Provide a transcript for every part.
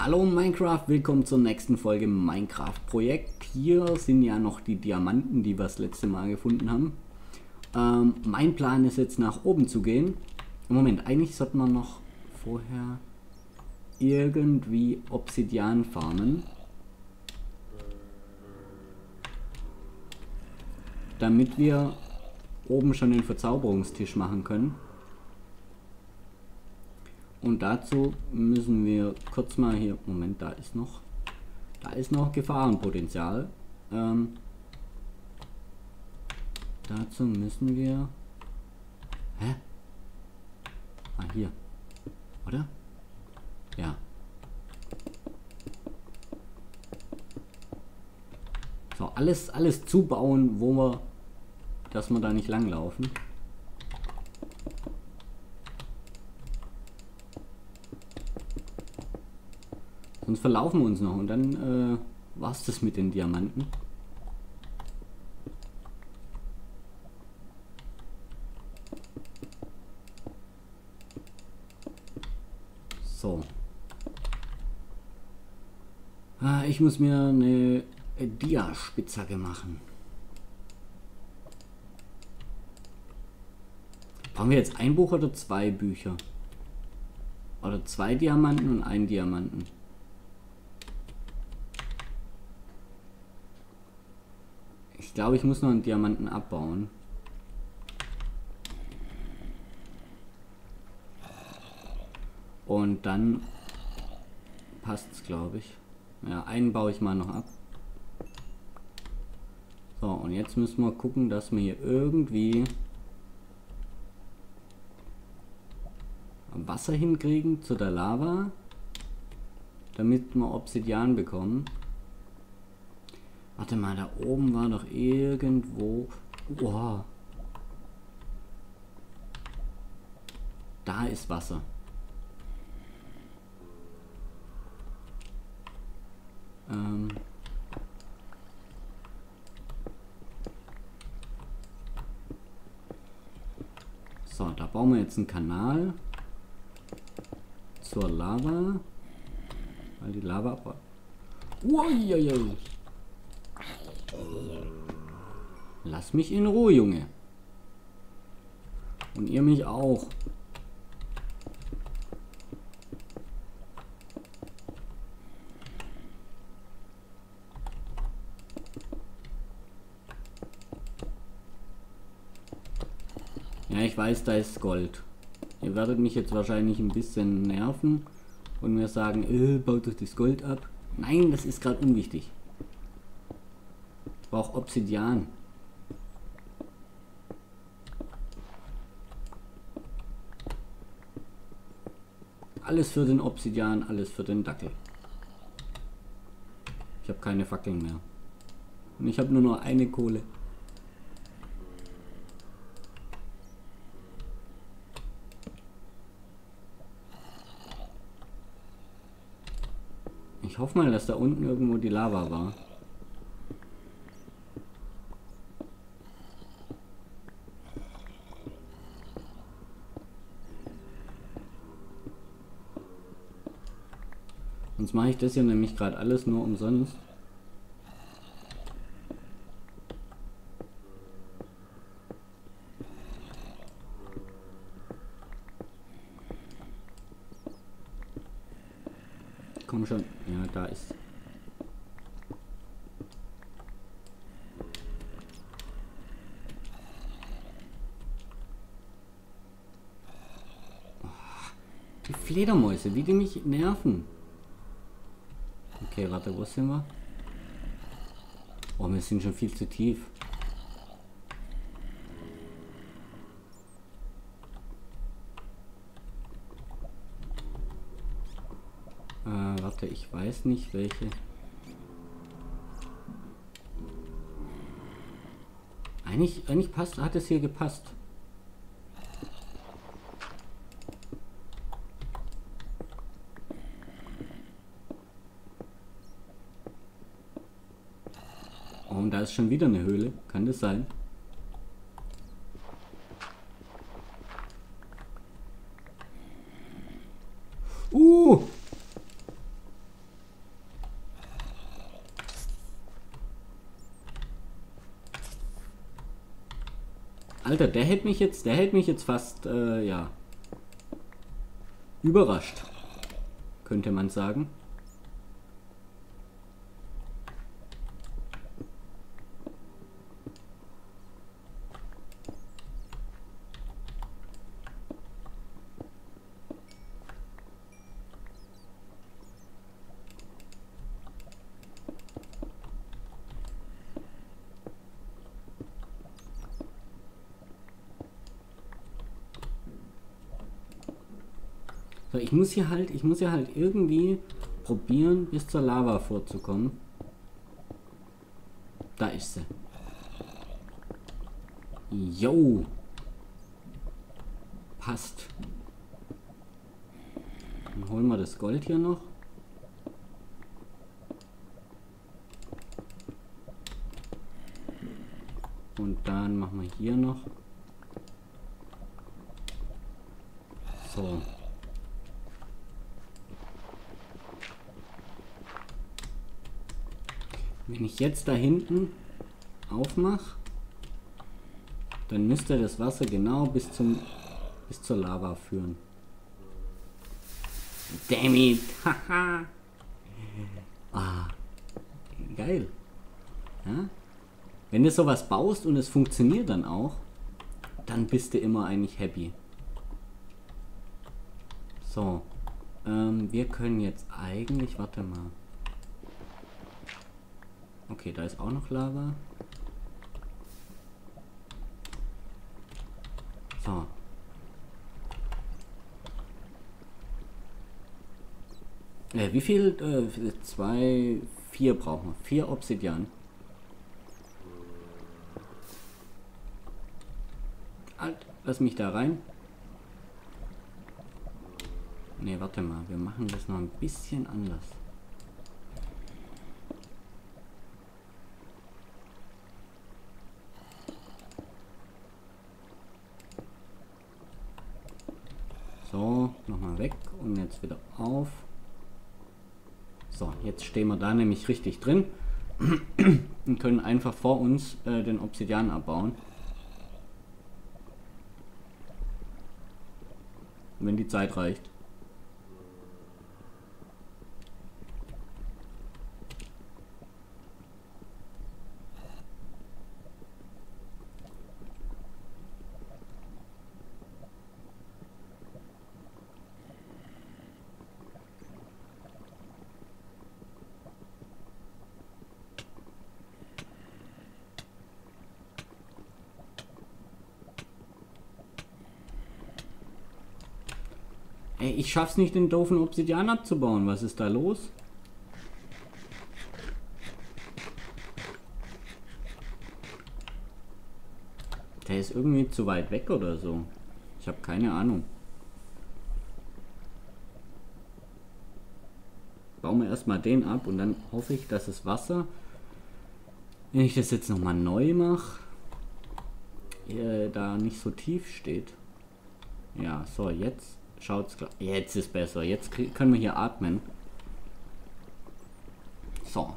Hallo Minecraft, willkommen zur nächsten Folge Minecraft Projekt. Hier sind ja noch die Diamanten, die wir das letzte Mal gefunden haben. Mein Plan ist jetzt nach oben zu gehen. Moment, eigentlich sollte man noch vorher irgendwie Obsidian farmen. Damit wir oben schon den Verzauberungstisch machen können. Und dazu müssen wir kurz mal hier, Moment, da ist noch Gefahrenpotenzial. Dazu müssen wir, hier, oder? Ja. So, alles zubauen, dass wir da nicht langlaufen. Sonst verlaufen wir uns noch und dann war's das mit den Diamanten. So. Ich muss mir eine Dia-Spitzhacke machen. Brauchen wir jetzt ein Buch oder zwei Bücher? Oder zwei Diamanten und einen Diamanten? Ich glaube, ich muss noch einen Diamanten abbauen. Und dann passt es, glaube ich. Ja, einen baue ich mal noch ab. So, und jetzt müssen wir gucken, dass wir hier irgendwie Wasser hinkriegen zu der Lava, damit wir Obsidian bekommen. Warte mal, da oben war doch irgendwo... Wow. Da ist Wasser. So, da bauen wir jetzt einen Kanal zur Lava. Weil die Lava... Uiuiui. Lass mich in Ruhe, Junge. Und ihr mich auch. Ja, ich weiß, da ist Gold. Ihr werdet mich jetzt wahrscheinlich ein bisschen nerven und mir sagen, baut doch das Gold ab. Nein, das ist gerade unwichtig. Ich brauche Obsidian. Alles für den Obsidian, alles für den Dackel. Ich habe keine Fackeln mehr. Und ich habe nur noch eine Kohle. Ich hoffe mal, dass da unten irgendwo die Lava war. Sonst mache ich das hier nämlich gerade alles nur umsonst. Komm schon. Ja, da ist. Oh, die Fledermäuse, wie die mich nerven. Okay, warte, wo sind wir? Oh, wir sind schon viel zu tief. Warte, ich weiß nicht welche. Eigentlich hat es hier gepasst. Oh, und da ist schon wieder eine Höhle. Kann das sein? Alter, der hätte mich jetzt fast, ja, überrascht, könnte man sagen. So, ich muss hier halt irgendwie probieren, bis zur Lava vorzukommen. Da ist sie. Jo. Passt. Dann holen wir das Gold hier noch. Und dann machen wir hier noch. So. Wenn ich jetzt da hinten aufmache, dann müsste das Wasser genau bis zur Lava führen. Damn it! Haha! Ah, geil. Ja? Wenn du sowas baust und es funktioniert dann auch, dann bist du immer eigentlich happy. So, wir können jetzt eigentlich, warte mal. Okay, da ist auch noch Lava. So. Wie viel? 2, 4 brauchen wir. 4 Obsidian. Halt, lass mich da rein. Ne, warte mal. Wir machen das noch ein bisschen anders. So, nochmal weg und jetzt wieder auf. So, jetzt stehen wir da nämlich richtig drin und können einfach vor uns den Obsidian abbauen. Wenn die Zeit reicht. Ey, ich schaff's nicht, den doofen Obsidian abzubauen. Was ist da los? Der ist irgendwie zu weit weg oder so. Ich habe keine Ahnung. Bauen wir erstmal den ab und dann hoffe ich, dass das Wasser, wenn ich das jetzt nochmal neu mache, da nicht so tief steht. Ja, so, jetzt schaut's klar. Jetzt ist besser. Jetzt können wir hier atmen. So.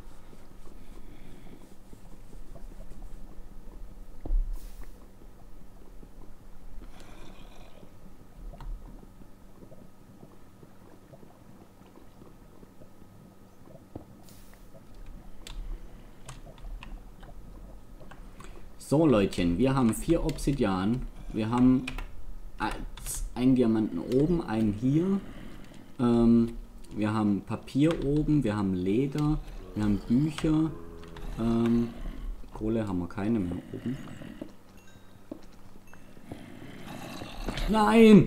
So, Leutchen, wir haben 4 Obsidian. Wir haben einen Diamanten oben, einen hier. Wir haben Papier oben, wir haben Leder, wir haben Bücher. Kohle haben wir keine mehr oben. Nein!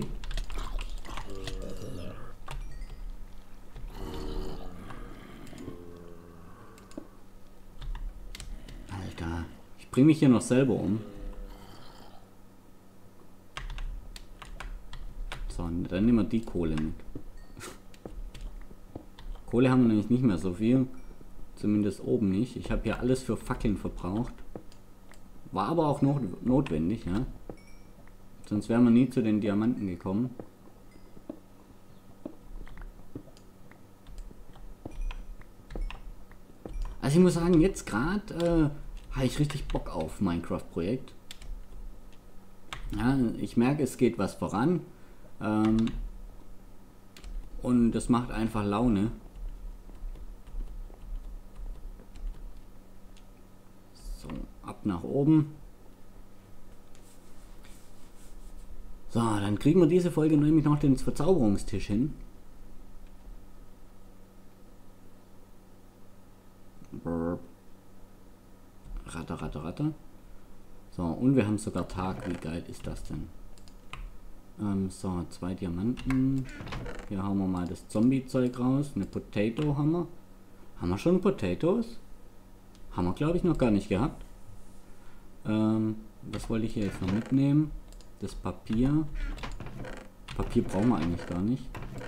Alter, ich bringe mich hier noch selber um. So, dann nehmen wir die Kohle mit. Kohle haben wir nämlich nicht mehr so viel. Zumindest oben nicht. Ich habe hier alles für Fackeln verbraucht. War aber auch noch notwendig, ja. Sonst wären wir nie zu den Diamanten gekommen. Also ich muss sagen, jetzt gerade habe ich richtig Bock auf Minecraft-Projekt. Ja, ich merke, es geht was voran. Und das macht einfach Laune. So, ab nach oben. So, dann kriegen wir diese Folge nämlich noch den Verzauberungstisch hin. Brr. Ratter, ratter, ratter. So, und wir haben sogar Tag. Wie geil ist das denn? So, 2 Diamanten. Hier hauen wir mal das Zombie-Zeug raus. Eine Potato haben wir. Haben wir schon Potatoes? Haben wir, glaube ich, noch gar nicht gehabt. Was wollte ich hier jetzt noch mitnehmen? Das Papier. Papier brauchen wir eigentlich gar nicht.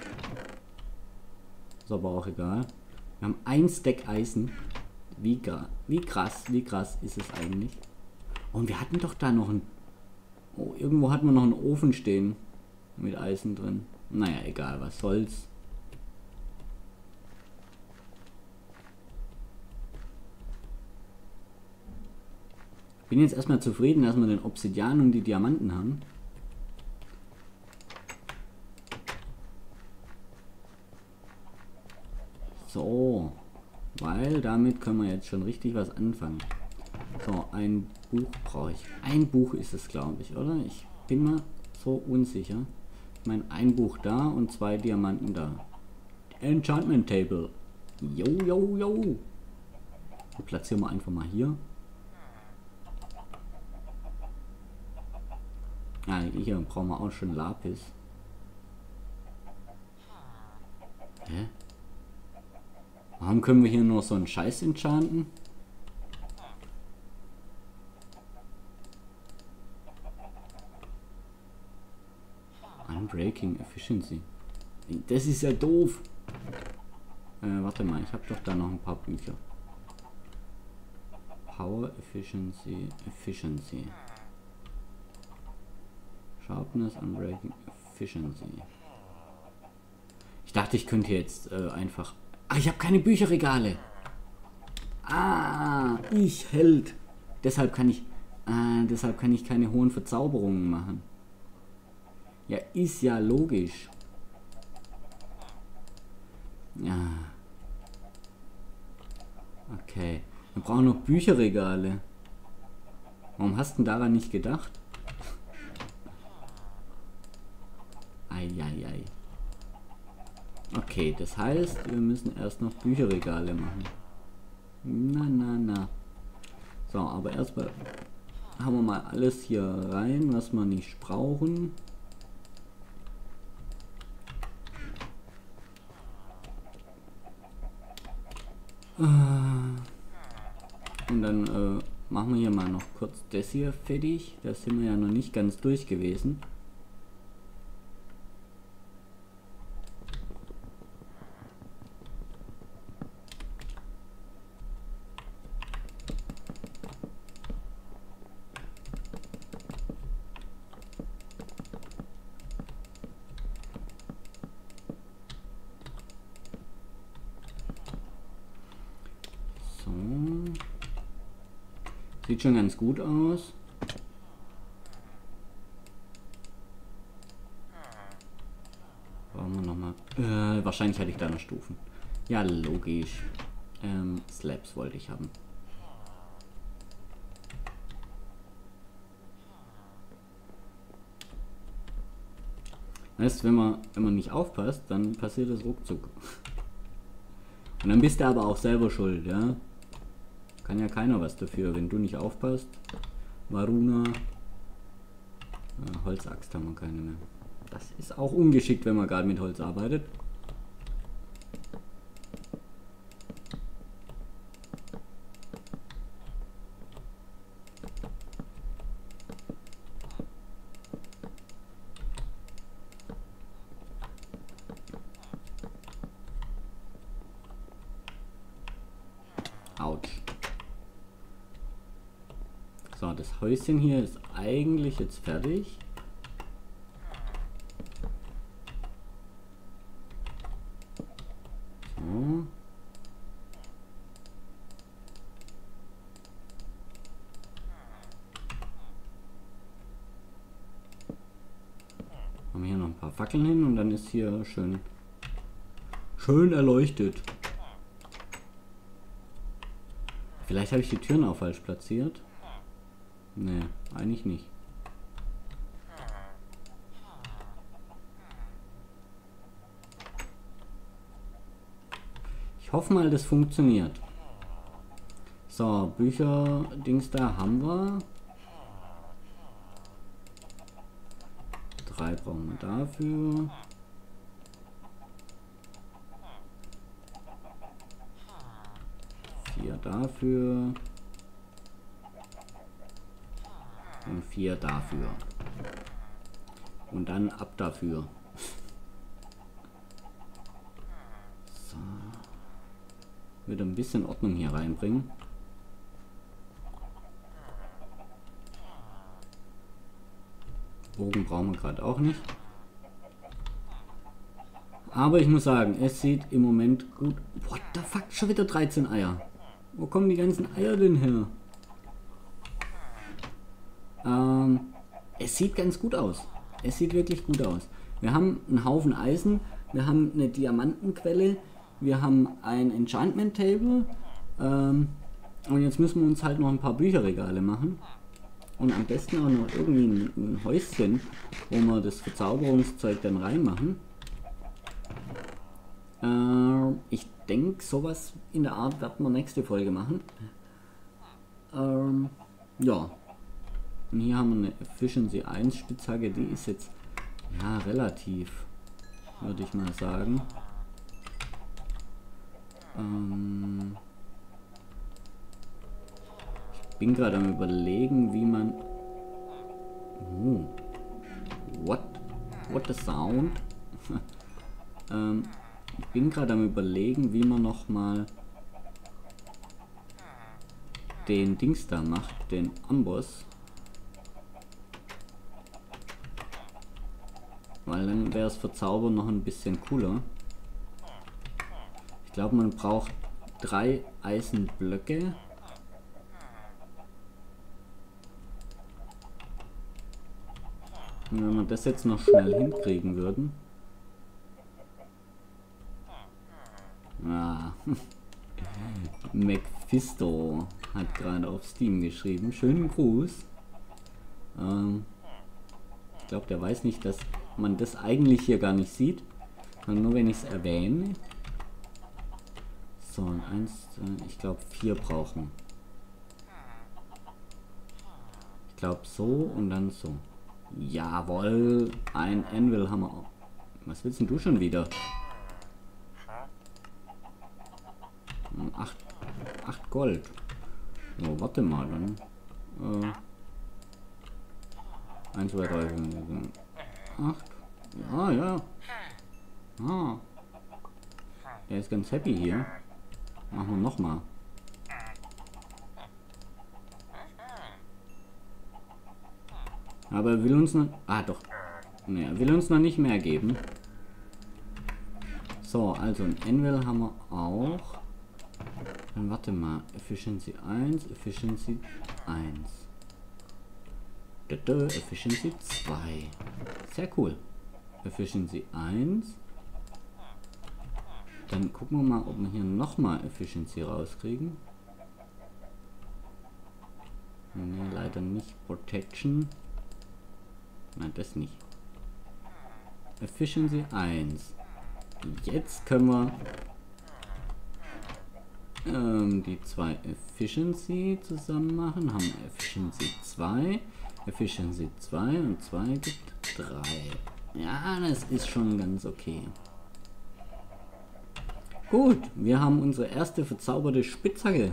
Ist aber auch egal. Wir haben ein Stack Eisen. Wie krass ist es eigentlich? Und wir hatten doch da noch ein... Oh, irgendwo hatten wir noch einen Ofen stehen. Mit Eisen drin. Naja, egal, was soll's. Bin jetzt erstmal zufrieden, dass wir den Obsidian und die Diamanten haben. So. Weil damit können wir jetzt schon richtig was anfangen. So, ein Buch brauche ich. Ein Buch ist es, glaube ich, oder? Ich bin mal so unsicher. Ich meine, ein Buch da und 2 Diamanten da. Enchantment Table. Jo, jo, jo. Die platzieren wir einfach mal hier. Ah, hier brauchen wir auch schon Lapis. Hä? Warum können wir hier nur so einen Scheiß enchanten? Unbreaking Efficiency. Das ist ja doof. Warte mal, ich habe doch da noch ein paar Bücher. Power Efficiency, Efficiency. Sharpness, Unbreaking Efficiency. Ich dachte, ich könnte jetzt einfach... Ah, ich habe keine Bücherregale. Ah, ich Held. Deshalb kann ich keine hohen Verzauberungen machen. Ja, ist ja logisch. Ja. Okay. Wir brauchen noch Bücherregale. Warum hast du daran nicht gedacht? Eieiei. Okay, das heißt, wir müssen erst noch Bücherregale machen. Na. So, aber erstmal haben wir mal alles hier rein, was wir nicht brauchen. Und dann machen wir hier mal noch kurz das hier fertig. Da sind wir ja noch nicht ganz durch gewesen. Sieht schon ganz gut aus. Brauchen wir nochmal. Wahrscheinlich hatte ich da noch Stufen. Ja, logisch. Slabs wollte ich haben. Heißt, wenn man nicht aufpasst, dann passiert es ruckzuck. Und dann bist du aber auch selber schuld, ja? Kann ja keiner was dafür, wenn du nicht aufpasst. Varuna. Holzaxt haben wir keine mehr. Das ist auch ungeschickt, wenn man gerade mit Holz arbeitet. Autsch. So, das Häuschen hier ist eigentlich jetzt fertig. So. Machen wir hier noch ein paar Fackeln hin und dann ist hier schön erleuchtet. Vielleicht habe ich die Türen auch falsch platziert. Nee, eigentlich nicht. Ich hoffe mal, das funktioniert. So, Bücher-Dings da haben wir. 3 brauchen wir dafür. Dafür und 4 dafür und dann ab dafür. So. Wieder ein bisschen Ordnung hier reinbringen. Bogen brauchen wir gerade auch nicht. Aber ich muss sagen, es sieht im Moment gut. What the fuck, schon wieder 13 Eier. Wo kommen die ganzen Eier denn her? Es sieht ganz gut aus. Es sieht wirklich gut aus. Wir haben einen Haufen Eisen, wir haben eine Diamantenquelle, wir haben ein Enchantment Table und jetzt müssen wir uns halt noch ein paar Bücherregale machen. Und am besten auch noch irgendwie ein Häuschen, wo wir das Verzauberungszeug dann reinmachen. Ich denke, sowas in der Art werden wir nächste Folge machen. Ja. Und hier haben wir eine Efficiency 1 Spitzhacke, die ist jetzt ja relativ, würde ich mal sagen. Ich bin gerade am Überlegen, wie man... What the sound? Ich bin gerade am Überlegen, wie man nochmal den Dings da macht, den Amboss. Weil dann wäre es für Zauber noch ein bisschen cooler. Ich glaube, man braucht 3 Eisenblöcke. Und wenn wir das jetzt noch schnell hinkriegen würden. Ah. Mephisto hat gerade auf Steam geschrieben. Schönen Gruß. Ich glaube, der weiß nicht, dass man das eigentlich hier gar nicht sieht. Sondern nur wenn ich es erwähne. So, 1, ich glaube 4 brauchen. Ich glaube so und dann so. Jawohl, ein Anvil haben wir auch. Was willst denn du schon wieder? 8 Gold. So, warte mal dann. 1, 2, 3, 4, 8. Ja, ja. Ah. Er ist ganz happy hier. Machen wir nochmal. Aber er will uns noch... Ah, doch. Ne, er will uns noch nicht mehr geben. So, also ein Anvil haben wir auch. Dann warte mal. Efficiency 1, Efficiency 1. Efficiency 2. Sehr cool. Efficiency 1. Dann gucken wir mal, ob wir hier nochmal Efficiency rauskriegen. Ne, leider nicht. Protection. Nein, das nicht. Efficiency 1. Jetzt können wir die 2 Efficiency zusammen machen. Haben Efficiency 2. Efficiency 2 und 2 gibt 3. Ja, das ist schon ganz okay. Gut, wir haben unsere erste verzauberte Spitzhacke.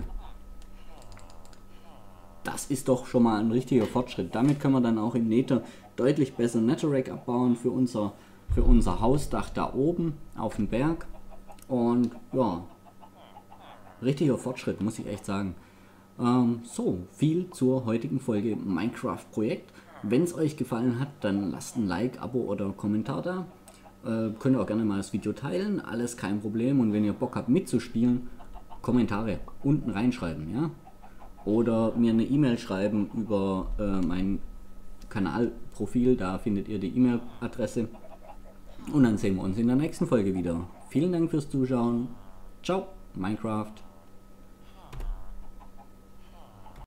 Das ist doch schon mal ein richtiger Fortschritt. Damit können wir dann auch im Nether deutlich besser Netherrack abbauen für unser Hausdach da oben auf dem Berg. Und ja, richtiger Fortschritt, muss ich echt sagen. So, viel zur heutigen Folge Minecraft Projekt. Wenn es euch gefallen hat, dann lasst ein Like, Abo oder Kommentar da. Könnt ihr auch gerne mal das Video teilen, alles kein Problem. Und wenn ihr Bock habt mitzuspielen, Kommentare unten reinschreiben, ja. Oder mir eine E-Mail schreiben über mein Kanalprofil, da findet ihr die E-Mail-Adresse. Und dann sehen wir uns in der nächsten Folge wieder. Vielen Dank fürs Zuschauen. Ciao, Minecraft.